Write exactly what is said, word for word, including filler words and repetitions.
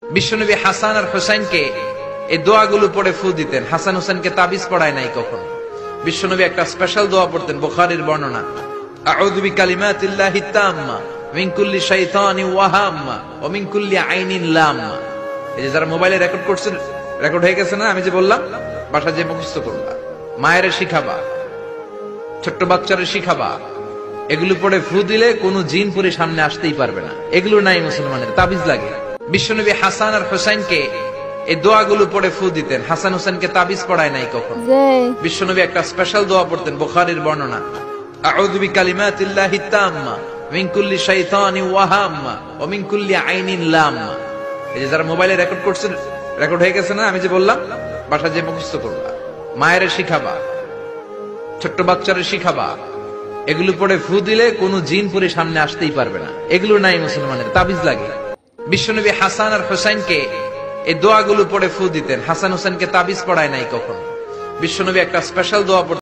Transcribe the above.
বিশ্বনবী হাসান আর হুসাইনকে এই দোয়াগুলো পড়ে ফু দিতেন। হাসান হুসাইনকে তাবিজ পড়ায় নাই কখনো। বিশ্বনবী একটা স্পেশাল দোয়া পড়তেন, বুখারীর বর্ণনা, আউযু বিকালিমাতিল্লাহি তাম্মা মিন কুল্লি শাইতানিন ওয়া হাম্মা ওয়া মিন কুল্লি আইনিন লাম্মা। এই যে যারা মোবাইলে রেকর্ড করছেন, রেকর্ড হয়ে গেছে না? আমি যে বললাম বাসা যে মুখস্থ করবা, মায়ের শিখাবা, ছোট্ট বাচ্চারে শিখাবা। এগুলো পড়ে ফু দিলে কোনো জিন পুরি সামনে আসতেই পারবে না। এগুলো নাই মুসলমানের, তাবিজ লাগে। বিশ্বনবী হাসান আর হুসাইনকে এই দোয়াগুলো পড়ে ফু দিতেন। হাসান হুসাইনকে তাবিজ পড়ায় নাই কখনো। বিশ্বনবী একটা স্পেশাল দোয়া পড়তেন, বুখারীর বর্ণনা, আউযু বিকালিমাতিল্লাহি তাম্মা মিন কুল্লি শাইতানিন ওয়া হাম্মা ওয়া মিন কুল্লি আইনিন লাম্মা। এই যে যারা মোবাইলে রেকর্ড করছেন, রেকর্ড হয়ে গেছে না? আমি যে বললাম বাসা যে মুখস্থ করবা, মায়ের শিখাবা, ছোট্ট বাচ্চারে শিখাবা। এগুলো পড়ে ফু দিলে কোনো জিন পুরি সামনে আসতেই পারবে না। এগুলো নাই মুসলমানের, তাবিজ লাগে। বিশ্বনবী হাসান আর হুসাইনকে এই দোয়াগুলো পড়ে ফু দিতেন। হাসান হুসাইনকে তাবিজ পড়ায় নাই কখনো। বিশ্বনবী একটা স্পেশাল দোয়া